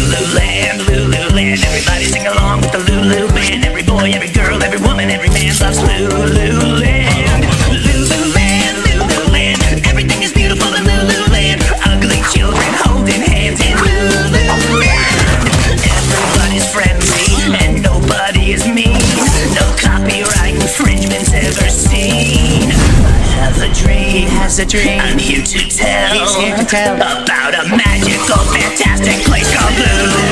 Loo Land, Loo Loo Land. Everybody sing along with the Loo Loo Band. Every boy, every girl, every woman, every man loves Loo Loo Land. Loo Loo Land, Loo Loo Land. Everything is beautiful in Loo Loo Land. Ugly children holding hands in Loo Loo Land. Everybody's friendly and nobody is mean. No copyright infringements ever seen. Has a dream. I'm here to tell. He's here to tell about a magical, fantastic place called Loo Loo.